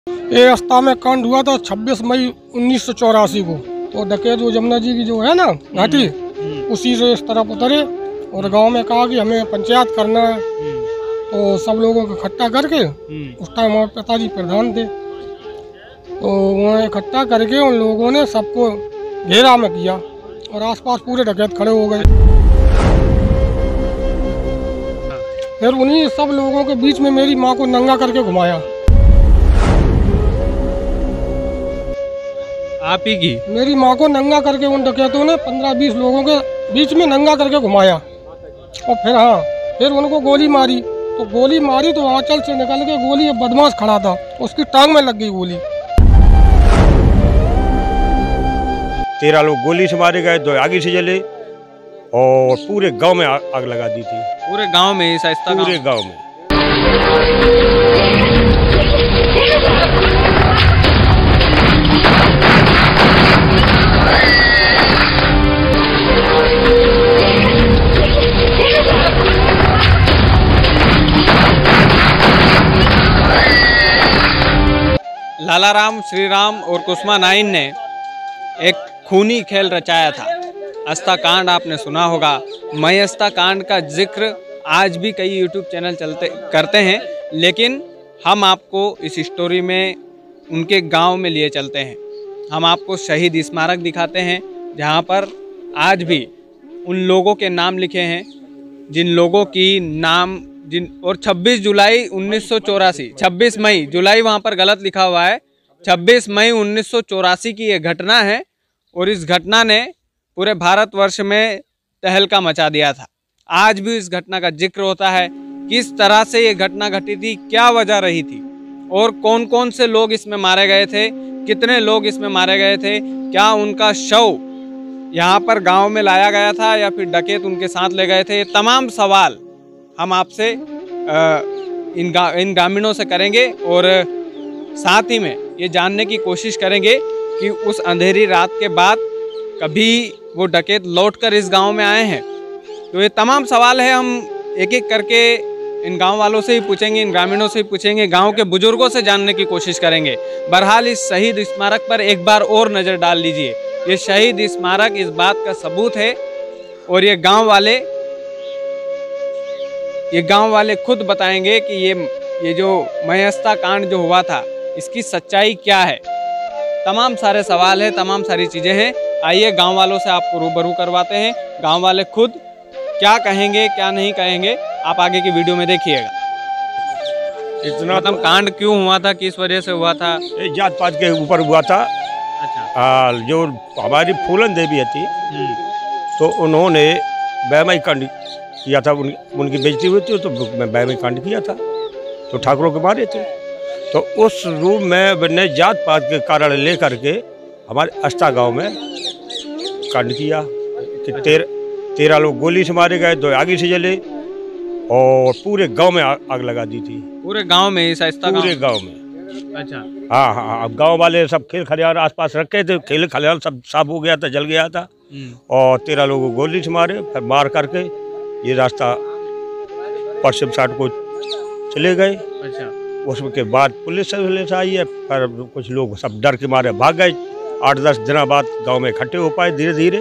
ये रास्ता में कांड हुआ था 26 मई 1984 को। तो डकैत जो जमुना जी की जो है ना घाटी, उसी से इस तरफ उतरे और गांव में कहा कि हमें पंचायत करना है। तो सब लोगों को इकट्ठा करके, उस टाइम हमारे पिताजी प्रधान थे, तो वहाँ इकट्ठा करके उन लोगों ने सबको घेरा में किया और आसपास पूरे डकैत खड़े हो गए। फिर उन्हीं सब लोगों के बीच में मेरी माँ को नंगा करके घुमाया। आप ही की? मेरी माँ को नंगा करके उन डकैतों ने 15-20 लोगों के बीच में नंगा करके घुमाया और फिर उनको गोली मारी। तो गोली मारी तो आंचल से निकल के गोली, एक बदमाश खड़ा था उसकी टांग में लग गई गोली। 13 लोग गोली से मारे गए, 2 आगे से जले और पूरे गांव में आग लगा दी थी। पूरे गांव में? पूरे गांव में। लालाराम, श्रीराम और कुसुमा नाइन ने एक खूनी खेल रचाया था। अस्ता कांड आपने सुना होगा। मैं अस्ता कांड का जिक्र आज भी कई यूट्यूब चैनल करते हैं, लेकिन हम आपको इस स्टोरी में उनके गांव में लिए चलते हैं। हम आपको शहीद स्मारक दिखाते हैं, जहां पर आज भी उन लोगों के नाम लिखे हैं जिन लोगों की नाम और 26 जुलाई 1984, 26 मई, जुलाई वहाँ पर गलत लिखा हुआ है, 26 मई 1984 की ये घटना है और इस घटना ने पूरे भारतवर्ष में तहलका मचा दिया था। आज भी इस घटना का जिक्र होता है, किस तरह से ये घटना घटी थी, क्या वजह रही थी और कौन कौन से लोग इसमें मारे गए थे, कितने लोग इसमें मारे गए थे, क्या उनका शव यहाँ पर गांव में लाया गया था या फिर डकैत उनके साथ ले गए थे। ये तमाम सवाल हम आपसे इन ग्रामीणों से करेंगे और साथ ही में ये जानने की कोशिश करेंगे कि उस अंधेरी रात के बाद कभी वो डकैत लौटकर इस गांव में आए हैं। तो ये तमाम सवाल है, हम एक एक करके इन गांव वालों से ही पूछेंगे, इन ग्रामीणों से ही पूछेंगे, गांव के बुजुर्गों से जानने की कोशिश करेंगे। बहरहाल इस शहीद स्मारक पर एक बार और नज़र डाल लीजिए। ये शहीद स्मारक इस बात का सबूत है और ये गांव वाले खुद बताएंगे कि ये जो मयस्ता कांड जो हुआ था, इसकी सच्चाई क्या है। तमाम सारे सवाल हैं, तमाम सारी चीज़ें हैं। आइए गांव वालों से आपको रूबरू करवाते हैं। गांव वाले खुद क्या कहेंगे, क्या नहीं कहेंगे, आप आगे की वीडियो में देखिएगा। इतना कांड क्यों हुआ था, किस वजह से हुआ था? जात पात के ऊपर हुआ था। अच्छा। जो हमारी फूलन देवी थी, तो उन्होंने बैमई कांड किया था। उनकी बेइज्जती हुई थी, तो बैमई कांड किया था, तो ठाकुरों के मारे थे। तो उस रूप में मैंने जात पात के कारण ले करके हमारे अस्ता गांव में कांड किया कि 13 लोग गोली से मारे गए, 2 आगे से जले और पूरे गांव में आग लगा दी थी। पूरे गांव में? पूरे गांव में। अच्छा। हाँ, अब गांव वाले सब खेल खलियान आसपास रखे थे, खेल खलियान सब साफ हो गया था, जल गया था और 13 लोगों को गोली से मारे। फिर मार करके ये रास्ता पश्चिम साइड को चले गए। अच्छा। उसके बाद पुलिस आई है, पर कुछ लोग सब डर के मारे भाग गए। 8-10 दिन बाद गांव में इकट्ठे हो पाए धीरे धीरे।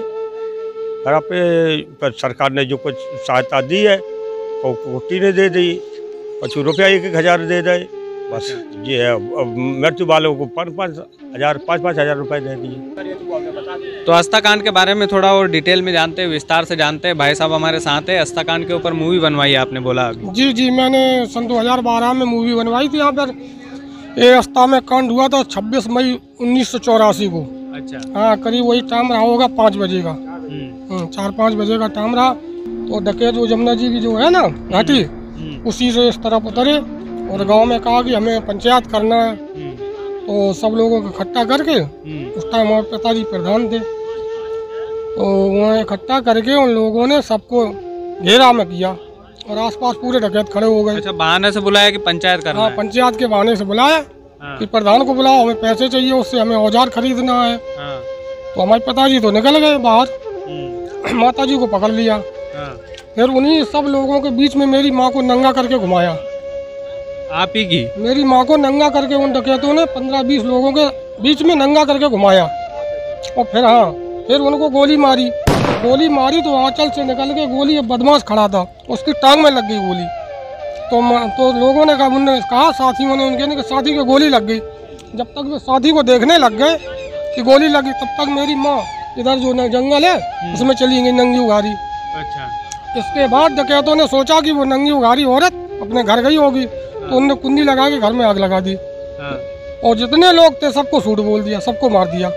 पर सरकार ने जो कुछ सहायता दी है वो कोटी ने दे दी, कुछ रुपया 1-1 हज़ार दे दे, बस ये है। मृत्यु वालों को 5-5 हज़ार रुपये दे दिए। तो अस्ता कांड के बारे में थोड़ा और डिटेल में जानते हैं, विस्तार से जानते हैं। भाई साहब हमारे साथ है। अस्ता कांड के ऊपर मूवी बनवाई है आपने बोला? जी, मैंने सन 2012 में मूवी बनवाई थी। यहाँ पर ये अस्ता में कांड हुआ था 26 मई 1984 को। अच्छा। हाँ, करीब वही टाइम रहा होगा 5 बजे का, 4-5 बजे का टाइम रहा। तो डकैत जो जमुना जी की जो है ना घाटी, उसी से इस तरफ उतरे और गांव में कहा कि हमें पंचायत करना है। तो सब लोगों को इकट्ठा करके, उस टाइम हमारे पिताजी प्रधान थे, तो वहाँ इकट्ठा करके उन लोगों ने सबको घेरा में किया और आसपास पूरे डकैत खड़े हो गए। अच्छा, बहाने से बुलाया कि पंचायत करना? हाँ, पंचायत के बहाने से बुलाया कि प्रधान को बुलाओ, हमें पैसे चाहिए, उससे हमें औजार खरीदना है। तो हमारे पिताजी तो निकल गए बाहर, माताजी को पकड़ लिया। फिर उन्हीं सब लोगों के बीच में मेरी माँ को नंगा करके घुमाया आप ही की? मेरी माँ को नंगा करके उन डकैतों ने 15-20 लोगों के बीच में नंगा करके घुमाया और फिर उनको गोली मारी तो आंचल से निकल के गोली, एक बदमाश खड़ा था उसकी टांग में लग गई गोली। तो लोगों ने कहा साथियों ने उनके कि साथी को गोली लग गई। जब तक वे साथी को देखने लग गए कि गोली लगी, तब तक मेरी माँ इधर जो जंगल है उसमें चली गई नंगी उघारी। अच्छा। इसके बाद डकैतों ने सोचा कि वो नंगी उघारी औरत अपने घर गई होगी, तो उनने कुंडी लगा के घर में आग लगा दी। हाँ। और जितने लोग थे सबको सूट बोल दिया, सबको मार दिया।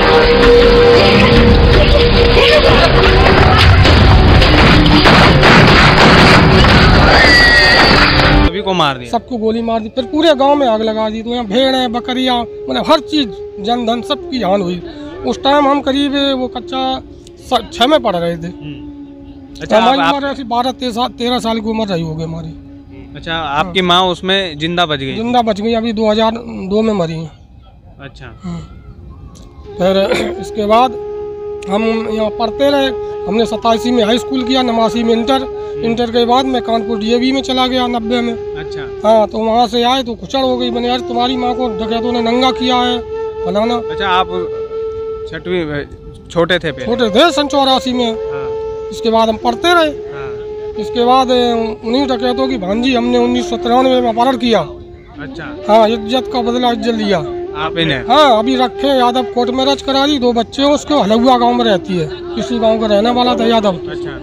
सभी को मार दिया? सबको गोली मार दी। फिर पूरे गांव में आग लगा दी। तो यहाँ भेड़ बकरियाँ, मतलब हर चीज, जन धन सबकी जान हुई। उस टाइम हम करीब वो कच्चा 6 में पढ़ रहे थे। अच्छा, हमारी उम्र ऐसी 12-13 साल की उम्र रही होगी हमारी। अच्छा, आपकी माँ उसमें जिंदा बच गई? जिंदा बच गई, अभी 2002 में मरी है। अच्छा। फिर इसके बाद हम यहाँ पढ़ते रहे। हमने 87 में हाई स्कूल किया, 89 में इंटर के बाद मैं कानपुर DAV में चला गया 90 में। अच्छा। हाँ, तो वहाँ से आए तो कुचड़ हो गई। मैंने यार तुम्हारी माँ को डकैतों ने नंगा किया है फलाना। अच्छा, आप छोटे थे? छोटे थे, सन 84 में। हाँ। इसके बाद हम पढ़ते रहे। हाँ। इसके बाद उन्हीं डकैतों की भांजी हमने 1993 में अपहरण किया। अच्छा। हाँ, इज्जत का बदला इज्जत लिया आप इन्हें? हाँ, अभी रखे यादव कोर्ट में रच करा दी। 2 बच्चे उसको हलुआ गांव में रहती है, इसी गांव का रहने वाला था यादव। अच्छा।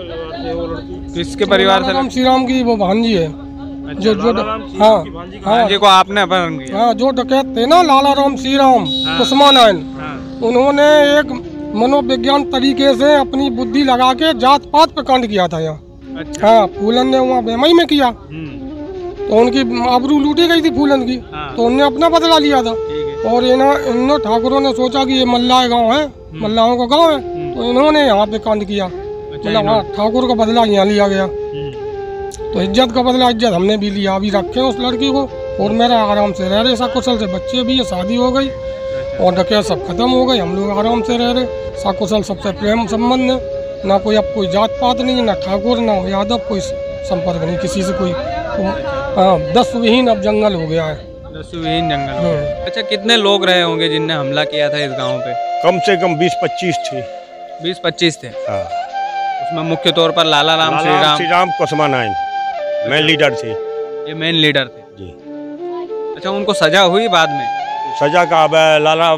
किसके परिवार से? राम श्री राम की वो भांजी है। अच्छा, जो भांजी को आपने अपहरण किया? हाँ, जो डकैत थे ना, लाला राम श्री राम कुसमा नायन, उन्होंने एक मनोविज्ञान तरीके से अपनी बुद्धि लगा के जात पात पे कांड किया था यहाँ। अच्छा। हाँ, फूलन ने वहाँ बेमई में किया, तो उनकी आबरू लूटी गई थी फूलन की। तो उनने अपना बदला लिया था। और इन ठाकुरों ने सोचा कि ये मल्लाह गांव है, मल्लाहों का गांव है, तो इन्होंने यहाँ पे कांड किया। मतलब हाँ, ठाकुर का बदला यहाँ लिया गया। तो इज्जत का बदला इज्जत हमने भी लिया। अभी रखे उस लड़की को, और मेरा आराम से रह रहे सकुशल से। बच्चे भी है, शादी हो गई और डकैत सब खत्म हो गई। हम लोग आराम से रह रहे सकुशल, सबसे प्रेम संबंध है। ना कोई अब कोई जात पात नहीं, ना ठाकुर ना यादव, कोई संपर्क नहीं किसी से कोई। हाँ, 10 विहीन अब जंगल हो गया है। 10 विहीन जंगल। अच्छा, कितने लोग रहे होंगे जिनने हमला किया था इस गांव पे? कम से कम 20-25 थे। 20-25 थे? हाँ। उसमें मुख्य तौर पर लाला राम श्री राम कुसमा नायन मेन लीडर थे। ये मेन लीडर थे जी। अच्छा, उनको सजा हुई बाद में? सजा का अब लाला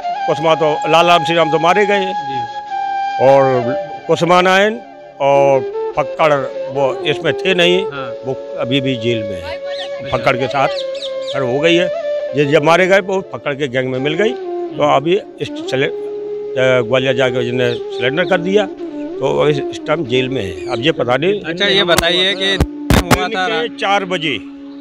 राम श्री राम तो मारे गए जी। और कुसमा नायन और फक्कड़ वो इसमें थे नहीं। हाँ। वो अभी भी जेल में है। अच्छा। फक्कड़ के साथ फिर हो गई है। जब मारे गए वो फक्कड़ के गैंग में मिल गई, तो अभी ग्वालियर जाके जिन्हें सिलेंडर कर दिया, तो इस टाइम जेल में है। अब ये पता नहीं। अच्छा, ये बताइए कि हुआ था 4 बजे।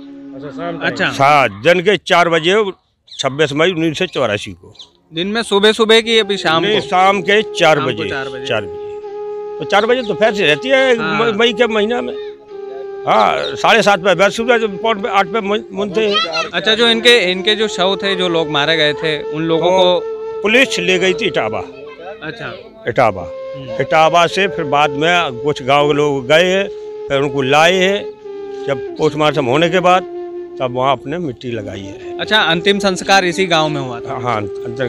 अच्छा, दिन के 4 बजे 26 मई 1984 को। दिन में सुबह की अभी शाम के 4 बजे। 4 बजे तो 4 बजे दोपहर से रहती है। हाँ। मई के महीना में। हाँ, 7:30 पे बैठ सुबह 8 पे मुनते हैं। अच्छा, जो इनके जो शव थे, जो लोग मारे गए थे, उन लोगों को पुलिस ले गई थी इटावा। अच्छा। इटावा से फिर बाद में कुछ गांव के लोग गए हैं, फिर उनको लाए हैं। जब पोस्टमार्टम होने के बाद तब वहाँ अपने मिट्टी लगाई है। अच्छा, अंतिम संस्कार इसी गांव में हुआ था? हाँ,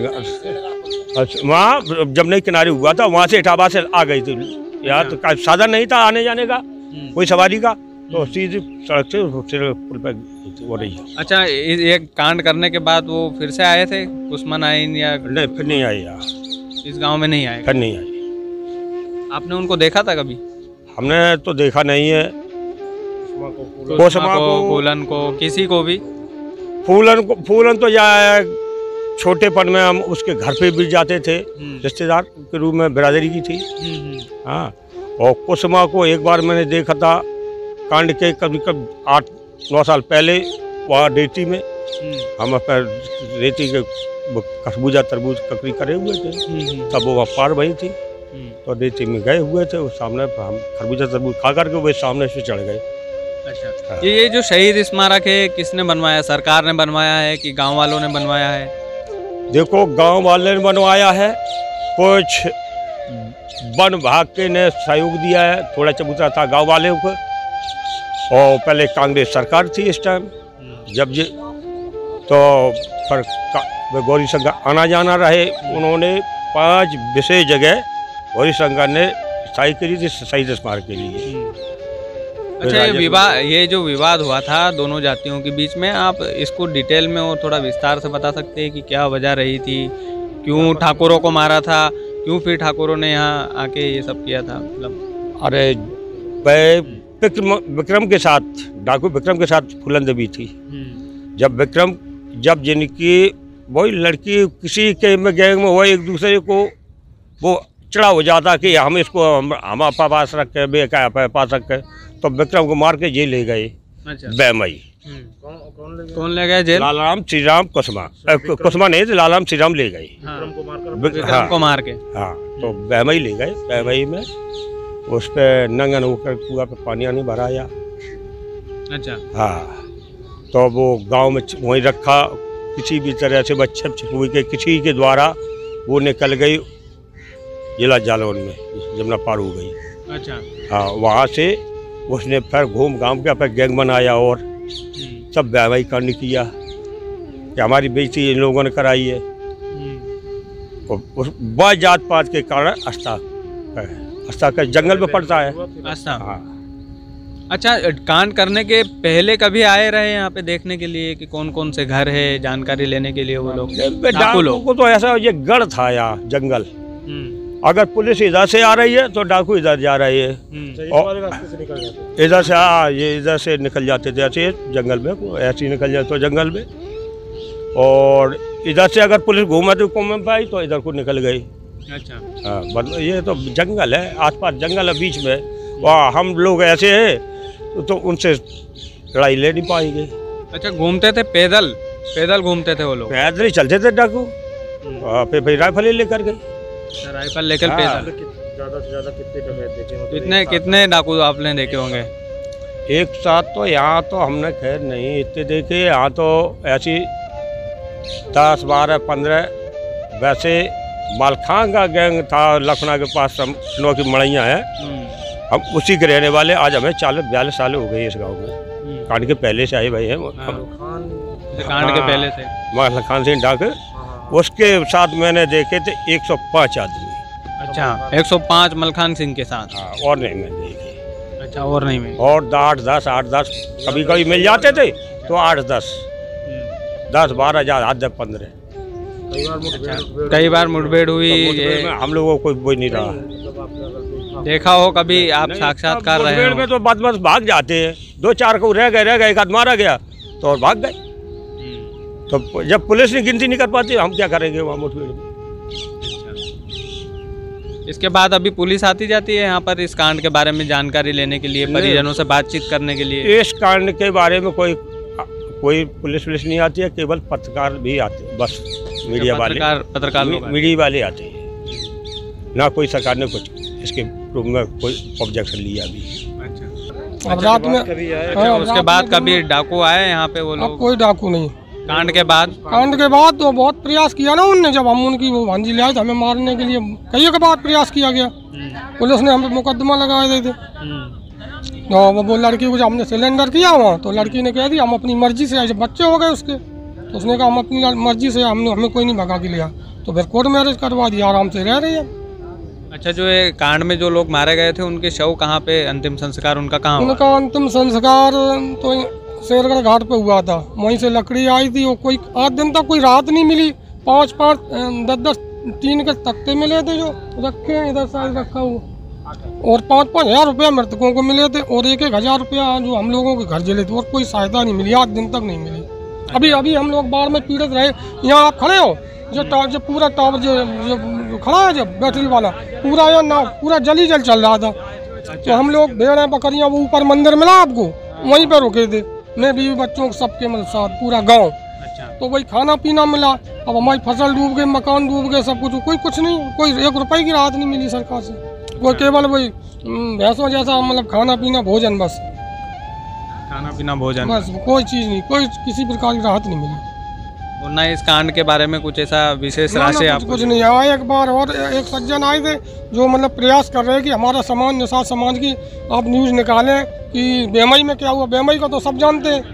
वहाँ जमुना किनारे हुआ था। वहाँ से इटावा से आ गई थी। यहाँ तो साधन नहीं था आने जाने का, कोई सवारी का, तो सीधी सड़क से पुल पर हो रही है। अच्छा, ये कांड करने के बाद वो फिर से आए थे कुसमा नायन या? नहीं, फिर नहीं आए यार, इस गांव में नहीं आए? फिर नहीं आए। आपने उनको देखा था कभी? हमने तो देखा नहीं है। कुसमा को, फूलन को, किसी को भी? फूलन तो या छोटेपन में हम उसके घर पे भी जाते थे, रिश्तेदार के रूप में बिरादरी की थी। हाँ, और कुसमा को एक बार मैंने देखा था कांड के कभी 8-9 साल पहले, वहाँ रेती में। हम रेती के खरबूजा तरबूज ककड़ी करे हुए थे, तब वो पार वही थी, तो रेती में गए हुए थे। उस सामने हम खरबूजा तरबूज खा करके वो सामने से चढ़ गए। अच्छा। हाँ। ये जो शहीद स्मारक है किसने बनवाया? सरकार ने बनवाया है कि गांव वालों ने बनवाया है? देखो, गांव वाले ने बनवाया है, कुछ वन विभाग के ने सहयोग दिया है, थोड़ा चबूतरा था गांव वाले को। और पहले कांग्रेस सरकार थी इस टाइम, जब ये तो फिर गौरी शंकर आना जाना रहे, उन्होंने 5 विशेष जगह गौरी शंकर ने स्थायी करी थी शहीद स्मारक के लिए। अच्छा, ये जो विवाद हुआ था दोनों जातियों के बीच में, आप इसको डिटेल में और थोड़ा विस्तार से बता सकते हैं कि क्या वजह रही थी, क्यों ठाकुरों को मारा था, क्यों फिर ठाकुरों ने यहाँ आके ये सब किया था? मतलब अरे विक्रम के साथ, डाकू विक्रम के साथ फूलन देवी थी। जब जिनकी वही लड़की किसी के में गैंग में वो एक दूसरे को वो चढ़ा हो जाता कि हम इसको हम आपा पास रख के बे क्या पास रख के, तो विक्रम को मार के जेल ले गए। अच्छा, बेमई कौन ले गए जेल? लालाराम श्रीराम कुसमा नहीं थे, लालाराम श्रीराम ले गए विक्रम को मार के। हाँ, तो बेमई ले गए। बेमई में उस पर नंगन होकर कुआ पे पानी नहीं भराया। अच्छा, हाँ, तो वो गांव में वहीं रखा, किसी भी तरह से बच्चे छुई के किसी के द्वारा वो निकल गई जिला जालौन में, जमुना पार हो गई। अच्छा, हाँ, वहाँ से उसने फिर घूम घाम के फिर गैंग बनाया और सब बेवई कांड किया कि हमारी बेइज्जती इन लोगों ने कराई है। उस बहुत जात पात के कारण अस्ता का जंगल में पड़ता है। अच्छा, हाँ। अच्छा, कांड करने के पहले कभी आए रहे यहाँ पे देखने के लिए कि कौन कौन से घर है, जानकारी लेने के लिए वो लोग? डाकू को तो ऐसा ये गढ़ था यहाँ जंगल, अगर पुलिस इधर से आ रही है तो डाकू इधर जा रही है, इधर से ये इधर से निकल जाते थे ऐसे जंगल में, ऐसे ही निकल जाते तो जंगल में, और इधर से अगर पुलिस घूमे तो घूम पाई तो इधर को निकल गई। अच्छा, हाँ, मतलब ये तो जंगल है, आसपास जंगल है बीच में, वहाँ हम लोग ऐसे हैं तो उनसे लड़ाई ले नहीं पाएंगे। अच्छा, घूमते थे पैदल घूमते थे वो लोग? पैदल ही चलते थे डाकू, फिर राइफल ही लेकर गए। राइफल लेकर पैदल? ज़्यादा से ज़्यादा कितने डाकू आपने देखे होंगे एक साथ? तो यहाँ तो हमने खैर नहीं इतने देखे, यहाँ तो ऐसी 10, 12, 15। वैसे मालखान का गैंग था लखनऊ के पास, सनो की मड़ैया है, हम उसी के रहने वाले। आज हमें 40-42 साल हो गए इस गांव में, कांड के पहले से आए भाई हैं। कांड के पहले से मालखान सिंह डाक, उसके साथ मैंने देखे थे 105 आदमी। अच्छा, 105 मलखान सिंह के साथ? हाँ, और नहीं मैंने देखे। अच्छा, और नहीं में? और 8-10 कभी कभी मिल जाते थे तो 8-10, 10-12 ज़्यादा 15। कई बार मुठभेड़ हुई, हम लोगों को कोई नहीं रहा। देखा हो कभी आप साक्षात्कार रहे हो? में तो बस भाग जाते हैं, 2-4 को रह गए, एक आध मारा गया तो और भाग गए। तो जब पुलिस ने गिनती नहीं कर पाती हम क्या करेंगे वहाँ मुठभेड़ में। इसके बाद अभी पुलिस आती जाती है यहाँ पर इस कांड के बारे में जानकारी लेने के लिए, परिजनों से बातचीत करने के लिए? इस कांड के बारे में कोई पुलिस नहीं आती है, केवल पत्रकार भी आते हैं, बस मीडिया वाले आते हैं। ना कोई सरकार ने कुछ इसके रूप में कोई ऑब्जेक्शन लिया अभी। अब रात में उसके बाद कभी डाकू आए यहाँ पे वो लोग? कोई डाकू नहीं। कांड के बाद तो बहुत प्रयास किया ना उनने, जब हम उनकी वो भांजी ले आए थे हमें मारने के लिए, कई के बाद प्रयास किया गया, पुलिस ने हम पे मुकदमा लगाए थे। तो वो लड़की को जब हमने सिलेंडर किया वहाँ, तो लड़की ने कह दिया हम अपनी मर्जी से, जब बच्चे हो गए उसके, तो उसने कहा हम अपनी मर्जी से, हमें कोई नहीं भगा के लिया, तो फिर कोर्ट मैरिज करवा दिया, आराम से रह रही है। अच्छा, जो ये कांड में जो लोग मारे गए थे उनके शव कहाँ पे, अंतिम संस्कार उनका कहाँ? उनका अंतिम संस्कार तो शेरगढ़ घाट पे हुआ था, वहीं से लकड़ी आई थी, वो कोई 8 दिन तक कोई राहत नहीं मिली। 5-5, 10-10 टीन के तख्ते मिले थे जो रखे हैं इधर साइड रखा हुआ, और 5-5 हज़ार रुपया मृतकों को मिले थे, और 1-1 हज़ार रुपया जो हम लोगों के घर जिले थे, और कोई सहायता नहीं मिली, 8 दिन तक नहीं मिली। अभी हम लोग बाढ़ में पीड़ित रहे। यहाँ आप खड़े हो, जो पूरा टावर जो खड़ा है, जो बैटरी वाला पूरा या ना पूरा जल चल रहा था, तो हम लोग भेड़ें बकरियाँ वो ऊपर मंदिर मिला आपको, वहीं पर रुके थे, मैं बीवी बच्चों सबके साथ पूरा गांव। अच्छा, तो वही खाना पीना मिला। अब हमारी फसल डूब गई, मकान डूब गए, सब कुछ नहीं, कोई 1 रुपए की राहत नहीं मिली सरकार से, कोई केवल वही भैंसों जैसा मतलब खाना पीना भोजन, बस खाना पीना भोजन, बस कोई चीज़ नहीं, कोई किसी प्रकार की राहत नहीं मिली। और ना इस कांड के बारे में कुछ ऐसा विशेष राशि आप? कुछ नहीं आया। एक बार और एक सज्जन आए थे जो मतलब प्रयास कर रहे हैं कि हमारा समाज, निषाद समाज की आप न्यूज़ निकालें कि बेमई में क्या हुआ। बेमई को तो सब जानते हैं,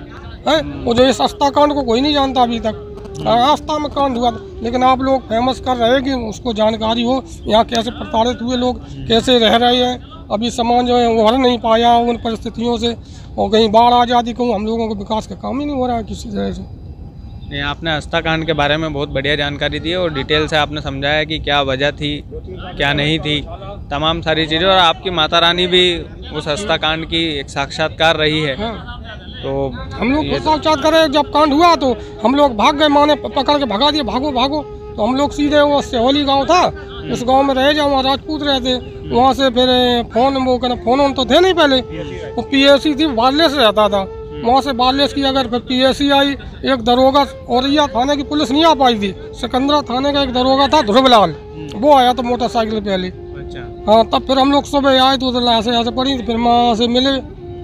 है। वो जो इस आस्था कांड को कोई नहीं जानता अभी तक। आस्था में कांड हुआ, लेकिन आप लोग फेमस कर रहे हैं कि उसको जानकारी हो, यहाँ कैसे प्रताड़ित हुए लोग, कैसे रह रहे हैं। अभी समाज जो है वो हर नहीं पाया उन परिस्थितियों से, और कहीं बाढ़ आ जाती, कहूँ हम लोगों को विकास का काम ही नहीं हो रहा है किसी तरह से। नहीं, आपने आस्था कांड के बारे में बहुत बढ़िया जानकारी दी है और डिटेल से आपने समझाया कि क्या वजह थी, क्या नहीं थी, तमाम सारी चीज़ें। और आपकी माता रानी भी उस आस्था कांड की एक साक्षात्कार रही है। हाँ। तो हम लोग को साक्षात करे, जब कांड हुआ तो हम लोग भाग गए, माँ ने पकड़ के भगा दिए, भागो भागो। तो हम लोग सीधे वो सेहोली गांव था, उस गांव में रहे, जहाँ वहाँ राजपूत रहते, वहाँ से फिर फोन तो थे नहीं पहले, वो पीएसी थी, बारलेस रहता था, वहाँ से बारलेस की अगर फिर पीएसी आई, एक दरोगा औरैया थाने की पुलिस नहीं आ पाई थी, सिकंदरा थाने का एक दरोगा था ध्रुवलाल, वो आया तो मोटरसाइकिल पे पहले। अच्छा। हाँ, तब फिर हम लोग सुबह आए तो ऐसे पड़ी, फिर माँ से मिले।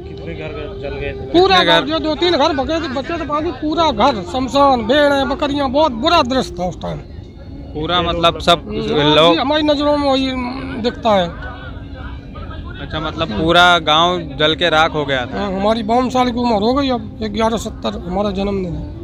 पूरा घर, जो 2-3 घर बचे थे, बाकी पूरा घर शमशान, भेड़ें बकरियां, बहुत बुरा दृश्य था उस टाइम। पूरा मतलब सब लोग हमारी नजरों में वही दिखता है। अच्छा, मतलब पूरा गांव जल के राख हो गया था। हाँ, हमारी 52 साल की उम्र हो गई, अब 1170 हमारा जन्मदिन है।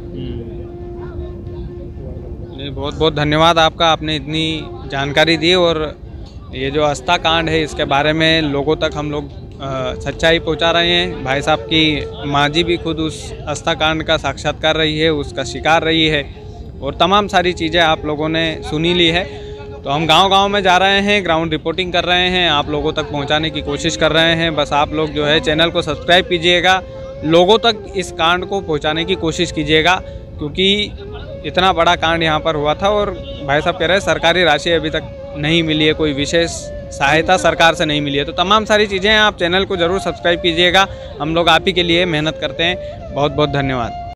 नहीं, बहुत बहुत धन्यवाद आपका, आपने इतनी जानकारी दी। और ये जो आस्था कांड है इसके बारे में लोगों तक हम लोग सच्चाई पहुंचा रहे हैं। भाई साहब की माँ जी भी खुद उस आस्था कांड का साक्षात्कार रही है, उसका शिकार रही है, और तमाम सारी चीज़ें आप लोगों ने सुनी ली है। तो हम गांव-गांव में जा रहे हैं, ग्राउंड रिपोर्टिंग कर रहे हैं, आप लोगों तक पहुंचाने की कोशिश कर रहे हैं। बस आप लोग जो है चैनल को सब्सक्राइब कीजिएगा, लोगों तक इस कांड को पहुंचाने की कोशिश कीजिएगा, क्योंकि इतना बड़ा कांड यहाँ पर हुआ था। और भाई साहब कह रहे हैं सरकारी राशि अभी तक नहीं मिली है, कोई विशेष सहायता सरकार से नहीं मिली है। तो तमाम सारी चीज़ें आप चैनल को ज़रूर सब्सक्राइब कीजिएगा, हम लोग आप ही के लिए मेहनत करते हैं। बहुत बहुत धन्यवाद।